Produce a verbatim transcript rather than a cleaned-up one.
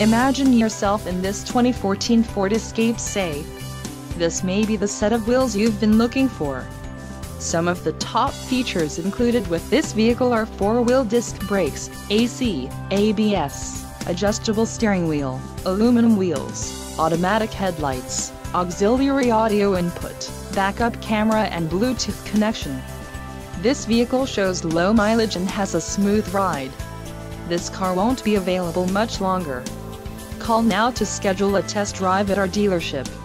Imagine yourself in this twenty fourteen Ford Escape, say. This may be the set of wheels you've been looking for. Some of the top features included with this vehicle are four-wheel disc brakes, A C, A B S, adjustable steering wheel, aluminum wheels, automatic headlights, auxiliary audio input, backup camera and Bluetooth connection. This vehicle shows low mileage and has a smooth ride. This car won't be available much longer. Call now to schedule a test drive at our dealership.